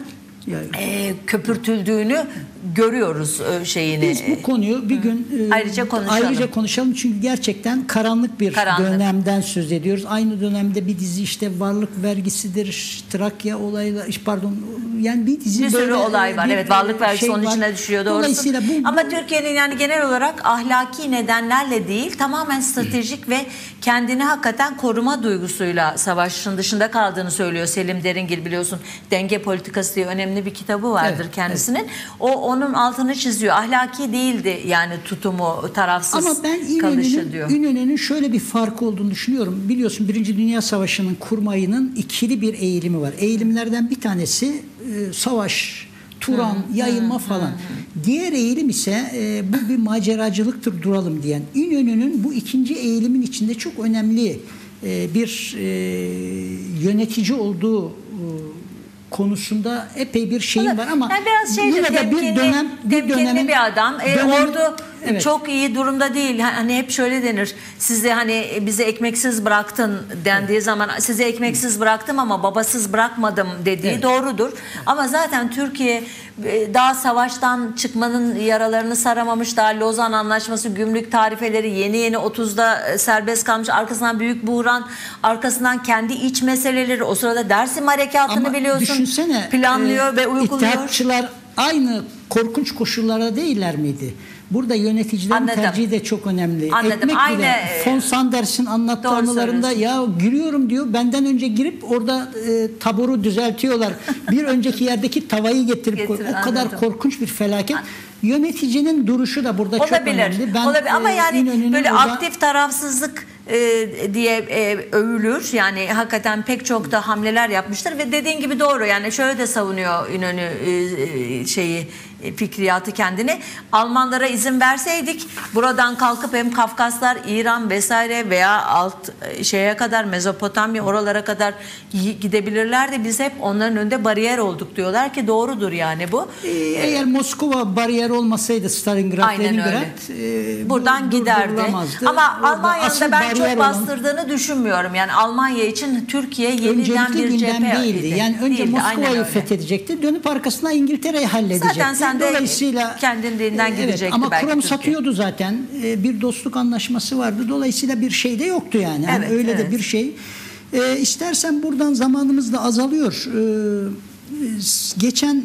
köpürtüldüğünü görüyoruz şeyini. Biz bu konuyu bir gün ayrıca konuşalım. Çünkü gerçekten karanlık bir dönemden söz ediyoruz. Aynı dönemde bir dizi işte varlık vergisidir, Trakya olayla, yani bir dizi bir sürü olay var. Evet, varlık vergisi onun içine düşüyor, doğrusu. Dolayısıyla ama Türkiye'nin yani genel olarak ahlaki nedenlerle değil, tamamen stratejik ve kendini hakikaten koruma duygusuyla savaşın dışında kaldığını söylüyor Selim Deringil, biliyorsun. Denge Politikası diye önemli bir kitabı vardır kendisinin. O onun altını çiziyor. Ahlaki değildi yani tutumu, tarafsız ama ben kalışı diyor. İnönü'nün şöyle bir farkı olduğunu düşünüyorum. Biliyorsun Birinci Dünya Savaşı'nın kurmayının ikili bir eğilimi var. Eğilimlerden bir tanesi savaş, Turan, yayılma falan. Diğer eğilim ise bu bir maceracılıktır, duralım diyen. İnönü'nün bu ikinci eğilimin içinde çok önemli bir yönetici olduğu konusunda epey bir şeyim var ama yani biraz temkinli bir adam. Ordu çok iyi durumda değil. Hani hep şöyle denir. Size hani bizi ekmeksiz bıraktın dendiği zaman, sizi ekmeksiz bıraktım ama babasız bırakmadım dediği doğrudur. Ama zaten Türkiye daha savaştan çıkmanın yaralarını saramamış. Daha Lozan Anlaşması, gümrük tarifeleri yeni 30'da serbest kalmış. Arkasından büyük buhran, arkasından kendi iç meseleleri. O sırada Dersim Harekatı'nı ama biliyorsun planlıyor ve uyguluyor. İttihatçılar aynı korkunç koşullara değiller miydi? Burada yöneticilerin tercihi de çok önemli. Ekmek bile von Sanders'in anlattığı anılarında ya giriyorum diyor. Benden önce girip orada taboru düzeltiyorlar. Bir önceki yerdeki tavayı getirip koyuyor. O kadar korkunç bir felaket. Yöneticinin duruşu da burada çok önemli. Olabilir. Ama yani böyle aktif tarafsızlık diye övülür. Yani hakikaten pek çok da hamleler yapmıştır ve dediğin gibi doğru. Yani şöyle de savunuyor İnönü fikriyatı kendini. Almanlara izin verseydik buradan kalkıp hem Kafkaslar, İran vesaire veya şeye kadar, Mezopotamya, oralara kadar gidebilirlerdi. Biz hep onların önünde bariyer olduk diyorlar ki doğrudur yani bu. Eğer Moskova bariyer olmasaydı Stalingrad, Leningrad buradan giderdi. Ama Almanya'nın da ben çok bastırdığını düşünmüyorum. Yani Almanya için Türkiye yeniden bir cephe değildi. Yani önce Moskova'yı fethedecekti. Dönüp arkasından İngiltere'yi halledecekti. Zaten sen dolayısıyla kendiliğinden gidecekti ama belki Krom Türkiye. satıyordu zaten. Bir dostluk anlaşması vardı. Dolayısıyla bir şey de yoktu yani. Öyle de bir şey. İstersen buradan zamanımız da azalıyor. Geçen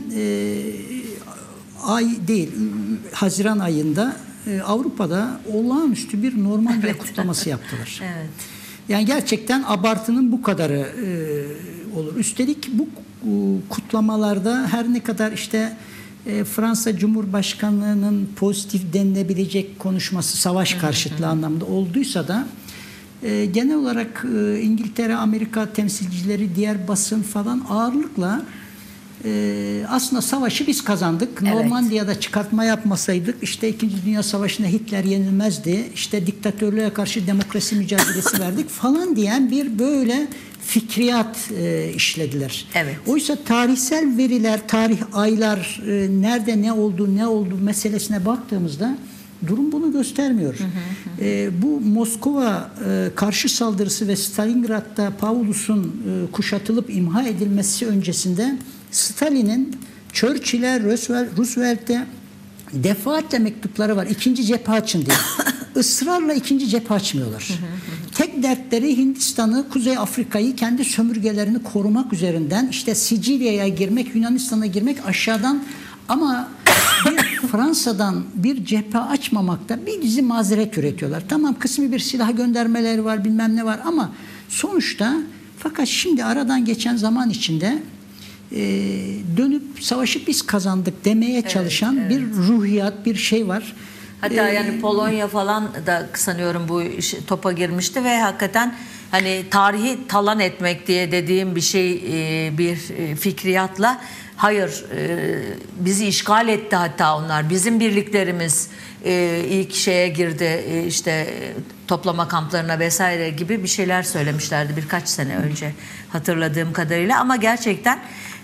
ay değil, Haziran ayında Avrupa'da olağanüstü bir Normandiya kutlaması yaptılar. Yani gerçekten abartının bu kadarı olur. Üstelik bu kutlamalarda her ne kadar işte Fransa Cumhurbaşkanlığı'nın pozitif denilebilecek konuşması savaş karşıtlığı anlamda olduysa da genel olarak İngiltere, Amerika temsilcileri, diğer basın falan ağırlıkla aslında savaşı biz kazandık. Evet. Normandiya'da çıkartma yapmasaydık işte 2. Dünya Savaşı'nda Hitler yenilmezdi. İşte diktatörlüğe karşı demokrasi mücadelesi verdik falan diyen bir böyle fikriyat işlediler. Evet. Oysa tarihsel veriler, tarih aylar, nerede ne oldu meselesine baktığımızda durum bunu göstermiyor. Bu Moskova karşı saldırısı ve Stalingrad'da Paulus'un kuşatılıp imha edilmesi öncesinde Stalin'in Churchill'e, Roosevelt'e defaatle mektupları var. İkinci cephe açın diye. Israrla ikinci cephe açmıyorlar. Tek dertleri Hindistan'ı, Kuzey Afrika'yı kendi sömürgelerini korumak üzerinden işte Sicilya'ya girmek, Yunanistan'a girmek aşağıdan, ama bir Fransa'dan bir cephe açmamakta bir dizi mazeret üretiyorlar. Tamam, kısmi bir silah göndermeleri var, bilmem ne var, ama sonuçta fakat şimdi aradan geçen zaman içinde dönüp savaşı biz kazandık demeye çalışan bir ruhiyat, bir şey var. Hatta yani Polonya falan da sanıyorum bu topa girmişti ve hakikaten hani tarihi talan etmek diye dediğim bir şey, bir fikriyatla hayır, bizi işgal etti, hatta onlar bizim birliklerimiz ilk şeye girdi, işte toplama kamplarına vesaire gibi bir şeyler söylemişlerdi birkaç sene önce hatırladığım kadarıyla. Ama gerçekten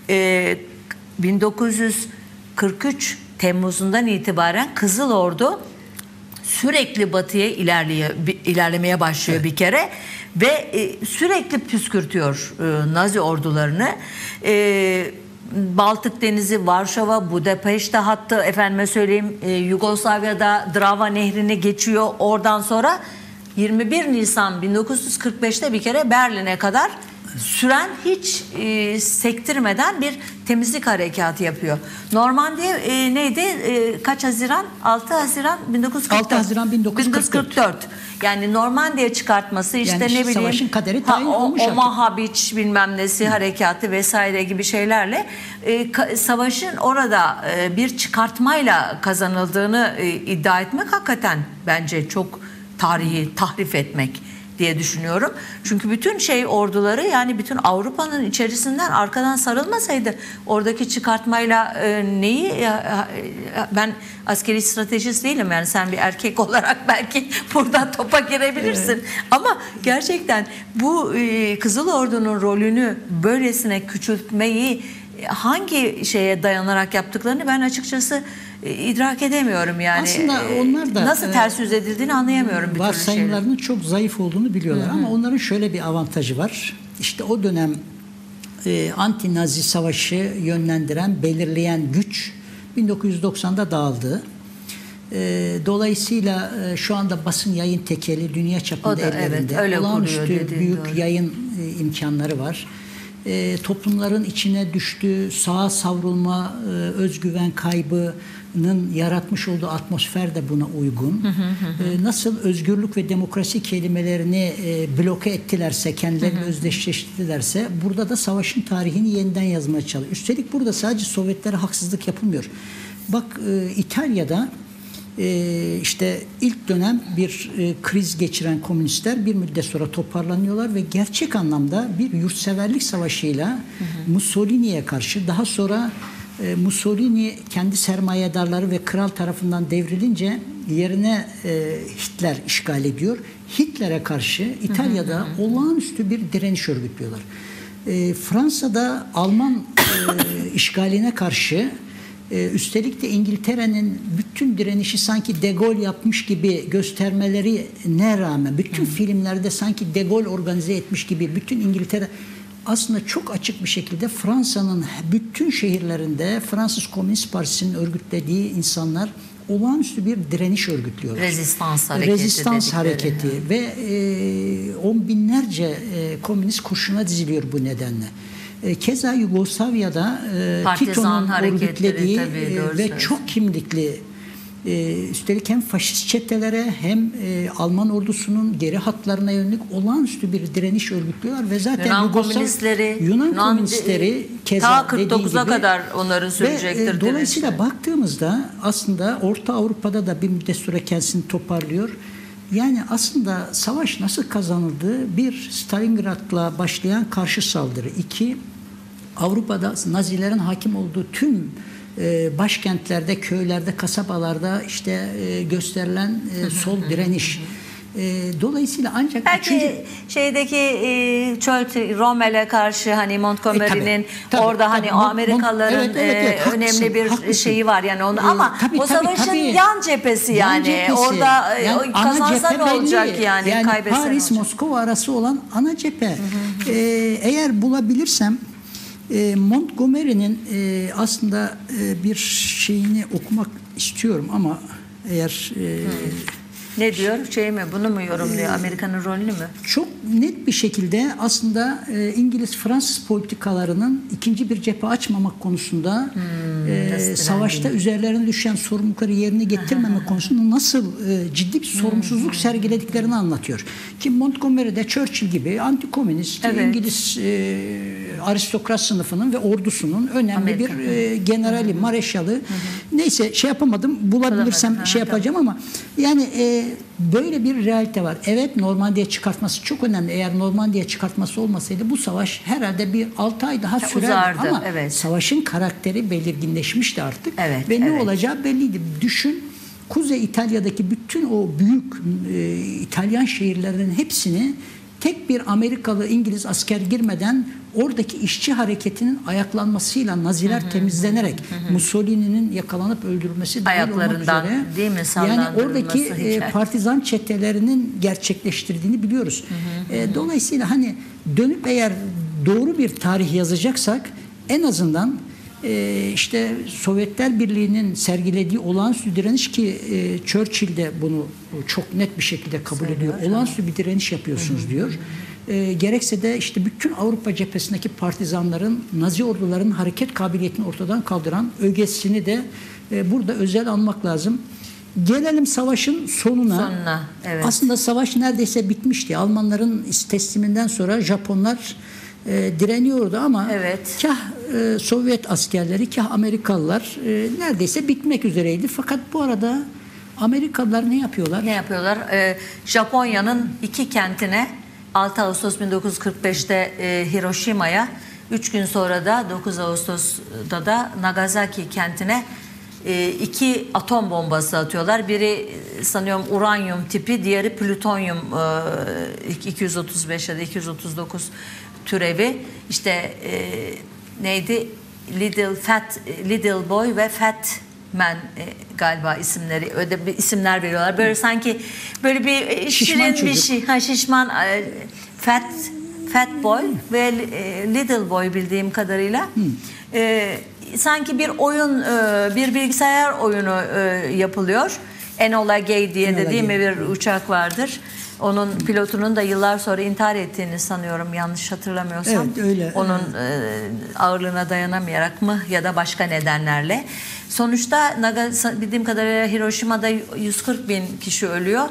1943 Temmuz'undan itibaren Kızıl Ordu sürekli batıya ilerlemeye başlıyor, evet, bir kere ve sürekli püskürtüyor Nazi ordularını. Baltık Denizi, Varşova, Budapeşte hattı, efendime söyleyeyim Yugoslavya'da Drava Nehri'ni geçiyor. Oradan sonra 21 Nisan 1945'te bir kere Berlin'e kadar süren, hiç sektirmeden bir temizlik harekatı yapıyor. Normandiya neydi? Kaç Haziran? 6 Haziran 1944. 6 Haziran 1944. Yani Normandiya çıkartması, işte yani ne bileyim, savaşın kaderi tayin olmuş. Omaha Beach bilmem nesi harekatı vesaire gibi şeylerle savaşın orada bir çıkartmayla kazanıldığını iddia etmek hakikaten bence çok tarihi tahrif etmek diye düşünüyorum. Çünkü bütün orduları, yani bütün Avrupa'nın içerisinden arkadan sarılmasaydı oradaki çıkartmayla ben askeri stratejist değilim, yani sen bir erkek olarak belki buradan topa girebilirsin. Evet. Ama gerçekten bu Kızıl Ordu'nun rolünü böylesine küçültmeyi hangi şeye dayanarak yaptıklarını ben açıkçası idrak edemiyorum yani. Aslında onlar da nasıl ters yüz edildiğini anlayamıyorum bir türlü. Varsayımlarının çok zayıf olduğunu biliyorlar. Ama onların şöyle bir avantajı var. İşte o dönem anti-Nazi savaşı yönlendiren, belirleyen güç 1990'da dağıldı. Dolayısıyla şu anda basın yayın tekeli dünya çapında ellerinde. Evet, olağanüstü büyük yayın imkanları var. Toplumların içine düştüğü sağa savrulma, özgüven kaybının yaratmış olduğu atmosfer de buna uygun. Nasıl özgürlük ve demokrasi kelimelerini bloke ettilerse, kendilerini özdeşleştirdilerse, burada da savaşın tarihini yeniden yazmaya çalışıyor. Üstelik burada sadece Sovyetlere haksızlık yapılmıyor. Bak, İtalya'da işte ilk dönem bir kriz geçiren komünistler bir müddet sonra toparlanıyorlar ve gerçek anlamda bir yurtseverlik savaşıyla Mussolini'ye karşı, daha sonra Mussolini kendi sermayedarları ve kral tarafından devrilince yerine Hitler işgal ediyor. Hitler'e karşı İtalya'da olağanüstü bir direniş örgütlüyorlar. Fransa'da Alman işgaline karşı, üstelik de İngiltere'nin bütün direnişi sanki De Gaulle yapmış gibi göstermelerine rağmen, bütün filmlerde sanki De Gaulle organize etmiş gibi, bütün İngiltere aslında çok açık bir şekilde Fransa'nın bütün şehirlerinde Fransız Komünist Partisi'nin örgütlediği insanlar olağanüstü bir direniş örgütlüyorlar. Rezistans hareketi ve on binlerce komünist kurşuna diziliyor bu nedenle. Keza Yugoslavya'da Tito'nun örgütlediği ve çok kimlikli Üstelik hem faşist çetelere hem Alman ordusunun geri hatlarına yönelik olağanüstü bir direniş örgütlüyorlar ve zaten Yunan komünistleri keza ta 49'a kadar onların sürecektir. Dolayısıyla baktığımızda aslında Orta Avrupa'da da bir müddet sonra kendisini toparlıyor. Yani aslında savaş nasıl kazanıldı? Bir, Stalingrad'la başlayan karşı saldırı. İki, Avrupa'da Nazilerin hakim olduğu tüm başkentlerde, köylerde, kasabalarda işte gösterilen sol direniş. Dolayısıyla ancak belki şeydeki Rommel'e karşı hani Montgomery'nin orada hani Amerikalıların önemli bir şeyi var yani onu ama o savaşın yan cephesi yani orada yani kazansa ne olacak yani kaybetse Paris Moskova arası olan ana cephe. Eğer bulabilirsem Montgomery'nin aslında bir şeyini okumak istiyorum ama eğer ne diyor? Bunu mu yorumluyor? Amerika'nın rolünü mü? Çok net bir şekilde aslında İngiliz-Fransız politikalarının ikinci bir cephe açmamak konusunda savaşta üzerlerine düşen sorumlulukları yerine getirmemek konusunda nasıl ciddi bir sorumsuzluk sergilediklerini anlatıyor. Ki Montgomery de Churchill gibi antikomünist İngiliz aristokrat sınıfının ve ordusunun önemli bir generali, mareşalı. Neyse yapamadım. Bulabilirsem yapacağım ama yani böyle bir realite var. Evet, Normandiya çıkartması çok önemli. Eğer Normandiya çıkartması olmasaydı bu savaş herhalde bir 6 ay daha sürerdi. Ama savaşın karakteri belirginleşmişti artık. Ve ne olacağı belliydi. Düşün, Kuzey İtalya'daki bütün o büyük İtalyan şehirlerinin hepsini tek bir Amerikalı, İngiliz asker girmeden oradaki işçi hareketinin ayaklanmasıyla Naziler temizlenerek Mussolini'nin yakalanıp öldürülmesi dahil olmak üzere değil mi? Yani oradaki partizan çetelerinin gerçekleştirdiğini biliyoruz. Dolayısıyla hani dönüp eğer doğru bir tarih yazacaksak en azından işte Sovyetler Birliği'nin sergilediği olağanüstü direniş ki Churchill de bunu çok net bir şekilde kabul ediyor. Olağanüstü bir direniş yapıyorsunuz diyor. Gerekse de işte bütün Avrupa cephesindeki partizanların, Nazi orduların hareket kabiliyetini ortadan kaldıran ögesini de burada özel almak lazım. Gelelim savaşın sonuna. Aslında savaş neredeyse bitmişti. Almanların tesliminden sonra Japonlar direniyordu ama kah Sovyet askerleri kah Amerikalılar neredeyse bitmek üzereydi. Fakat bu arada Amerikalılar ne yapıyorlar? Japonya'nın 2 kentine 6 Ağustos 1945'te Hiroşima'ya, 3 gün sonra da 9 Ağustos'da da Nagasaki kentine 2 atom bombası atıyorlar. Biri sanıyorum uranyum tipi, diğeri plütonyum 235 ya da 239 türevi. İşte neydi? Little Boy ve Fat Man galiba isimleri, öyle bir isimler veriyorlar. Böyle sanki böyle bir şirin bir şey. Şişman Fat Boy ve Little Boy bildiğim kadarıyla. Sanki bir oyun, bir bilgisayar oyunu yapılıyor. Enola Gay diye de değil mi bir uçak vardır. Onun pilotunun da yıllar sonra intihar ettiğini sanıyorum, yanlış hatırlamıyorsam. Evet, öyle. Onun ağırlığına dayanamayarak mı ya da başka nedenlerle. Sonuçta bildiğim kadarıyla Hiroşima'da 140 bin kişi ölüyor.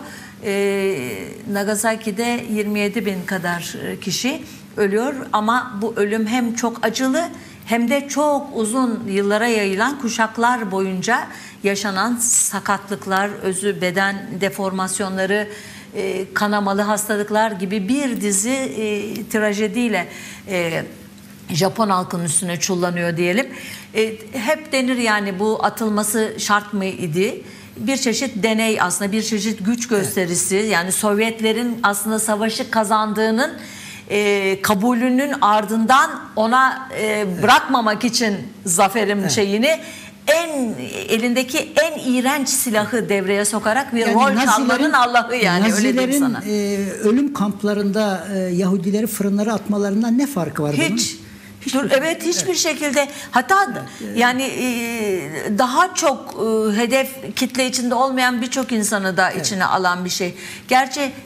Nagasaki'de 27 bin kadar kişi ölüyor. Ama bu ölüm hem çok acılı hem de çok uzun yıllara yayılan, kuşaklar boyunca yaşanan sakatlıklar, beden deformasyonları, kanamalı hastalıklar gibi bir dizi trajediyle Japon halkının üstüne çullanıyor diyelim. Hep denir yani bu atılması şart mı idi? Bir çeşit deney aslında, bir çeşit güç gösterisi. Yani Sovyetlerin aslında savaşı kazandığının kabulünün ardından ona bırakmamak için zaferin şeyini elindeki en iğrenç silahı devreye sokarak bir rol çalmanın Allah'ı yani öyle diyeyim sana. Ölüm kamplarında Yahudileri fırınlara atmalarından ne farkı var bunun? Hiçbir şekilde, hatta yani daha çok hedef kitle içinde olmayan birçok insanı da içine alan bir şey. Gerçi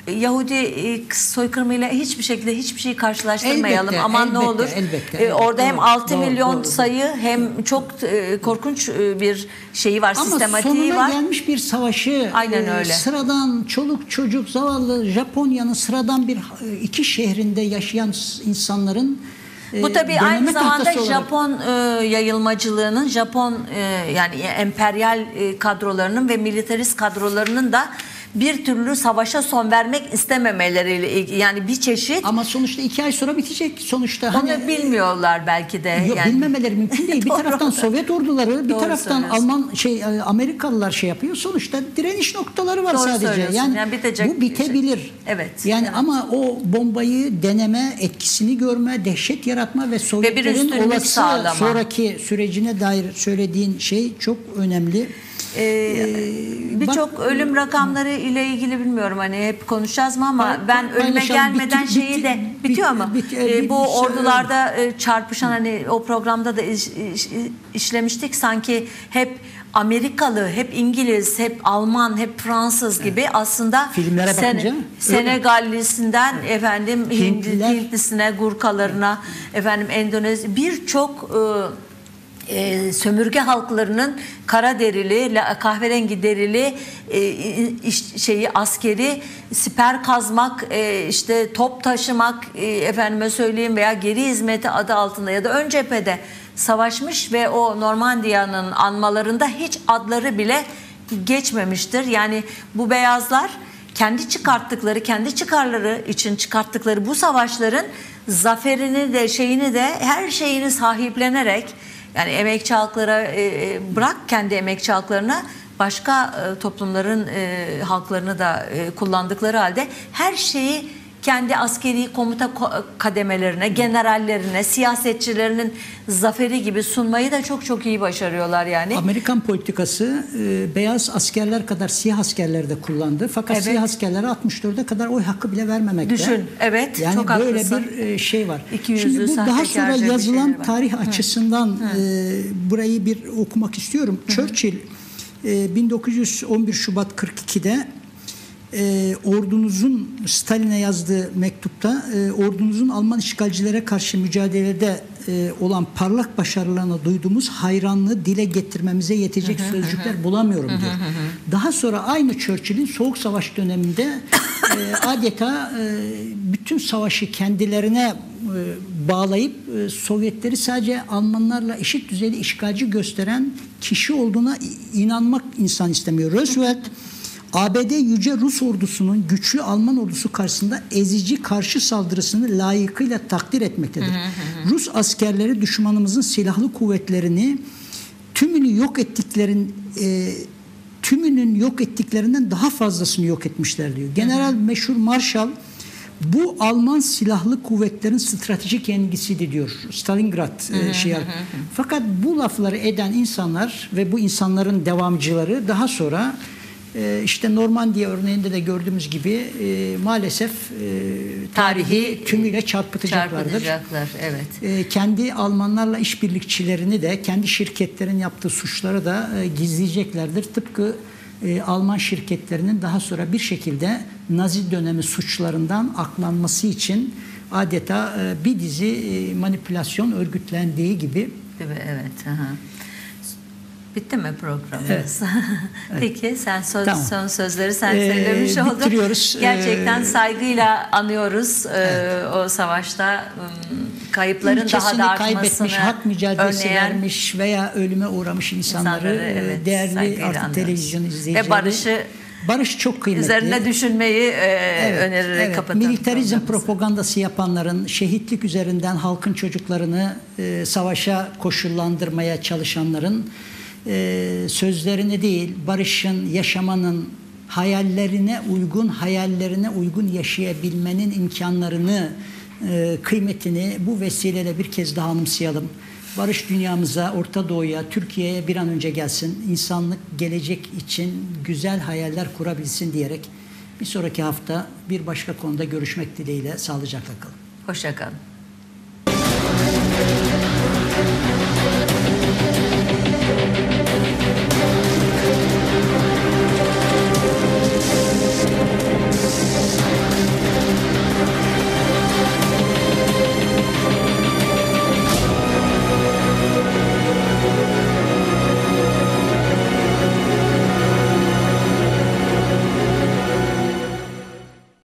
Yahudi soykırımıyla hiçbir şekilde hiçbir şeyi karşılaştırmayalım. Elbette, Aman ne elbette, olur. elbette. Orada hem Doğru, 6 doğru, milyon doğru. sayı hem çok korkunç bir şeyi var, Ama sistematiği sonuna var. gelmiş bir savaşı Aynen öyle. sıradan çoluk çocuk zavallı Japonya'nın sıradan bir iki şehrinde yaşayan insanların Bu tabii deneme aynı zamanda tahtası olarak. Japon yayılmacılığının, Japon yani emperyal kadrolarının ve militarist kadrolarının da bir türlü savaşa son vermek istememeleriyle ilgili. Yani bir çeşit Ama sonuçta 2 ay sonra bitecek. Sonuçta onu bilmiyorlar belki de. Yok, Yani. bilmemeleri mümkün değil. Bir Doğru. taraftan Sovyet orduları, bir Doğru taraftan söylüyorsun. Amerikalılar şey yapıyor. Sonuçta direniş noktaları var Doğru sadece. söylüyorsun. Yani bitecek bu bitebilir. şey. Evet. Yani Evet. ama o bombayı deneme, etkisini görme, dehşet yaratma ve Sovyetlerin üstünlük olası sağlama. sonraki sürecine dair söylediğin şey çok önemli. Birçok ölüm rakamları ile ilgili bilmiyorum, hani hep konuşacağız mı ama ben ölüme paylaşalım. gelmeden şeyi de bitiyor mu? Bu ordularda çarpışan, hani o programda da işlemiştik, sanki hep Amerikalı, hep İngiliz, hep Alman, hep Fransız gibi aslında Filmlere bakınca Senegallisinden efendim Hintliler. Hintlisine, Gurkalarına, efendim Endonezya, birçok sömürge halklarının kara derili, kahverengi derili askeri siper kazmak, işte top taşımak, efendime söyleyeyim, veya geri hizmeti adı altında ya da ön cephede savaşmış ve o Normandiya'nın anmalarında hiç adları bile geçmemiştir. Yani bu beyazlar kendi çıkarları için çıkarttıkları bu savaşların zaferini de her şeyini sahiplenerek, yani emekçi halklara bırak, kendi emekçi halklarına, başka toplumların halklarını da kullandıkları halde her şeyi kendi askeri komuta kademelerine, generallerine, siyasetçilerinin zaferi gibi sunmayı da çok çok iyi başarıyorlar yani. Amerikan politikası beyaz askerler kadar siyah askerler de kullandı. Fakat Evet. siyah askerlere 64'e kadar oy hakkı bile vermemekte. Düşün, evet, yani çok böyle haklısın. bir şey var. İkiyüzlü, Şimdi bu daha sonra sahtekarca bir yazılan şeyleri var. tarih açısından burayı bir okumak istiyorum. Churchill 1911 Şubat 42'de ordunuzun, Stalin'e yazdığı mektupta ordunuzun Alman işgalcilere karşı mücadelede olan parlak başarılarına duyduğumuz hayranlığı dile getirmemize yetecek sözcükler bulamıyorum diyor. Daha sonra aynı Churchill'in Soğuk Savaş döneminde adeta bütün savaşı kendilerine bağlayıp Sovyetleri sadece Almanlarla eşit düzeyde işgalci gösteren kişi olduğuna inanmak insan istemiyor. Roosevelt ABD Yüce Rus ordusunun güçlü Alman ordusu karşısında ezici karşı saldırısını layıkıyla takdir etmektedir. Rus askerleri düşmanımızın silahlı kuvvetlerini tümünün yok ettiklerinden daha fazlasını yok etmişler diyor. General meşhur Marshall bu Alman silahlı kuvvetlerin stratejik yenilgisiydi diyor. Stalingrad Fakat bu lafları eden insanlar ve bu insanların devamcıları daha sonra işte Normandiya örneğinde de gördüğümüz gibi maalesef tarihi tümüyle çarpıtacaklardır. Evet. Kendi Almanlarla işbirlikçilerini de, kendi şirketlerin yaptığı suçları da gizleyeceklerdir. Tıpkı Alman şirketlerinin daha sonra bir şekilde Nazi dönemi suçlarından aklanması için adeta bir dizi manipülasyon örgütlendiği gibi. Evet. Bitti mi programımız? Evet. Peki sen Tamam. son sözleri sen söylemiş oldun. Bitiriyoruz. Gerçekten saygıyla anıyoruz o savaşta kayıpların ülkesini daha da kaybetmiş, artmasını hak mücadelesi önleyen vermiş veya ölüme uğramış insanları evet, değerli saygıyla artık anıyoruz. televizyon izleyicileri. Ve barış çok kıymetli. üzerine düşünmeyi önererek kapatalım. Militarizm propagandası yapanların, şehitlik üzerinden halkın çocuklarını savaşa koşullandırmaya çalışanların sözlerini değil, barışın, yaşamanın, hayallerine uygun yaşayabilmenin imkanlarını, kıymetini bu vesileyle bir kez daha anımsayalım. Barış dünyamıza, Orta Doğu'ya, Türkiye'ye bir an önce gelsin. İnsanlık gelecek için güzel hayaller kurabilsin diyerek bir sonraki hafta bir başka konuda görüşmek dileğiyle sağlıcakla kalın. Hoşça kalın.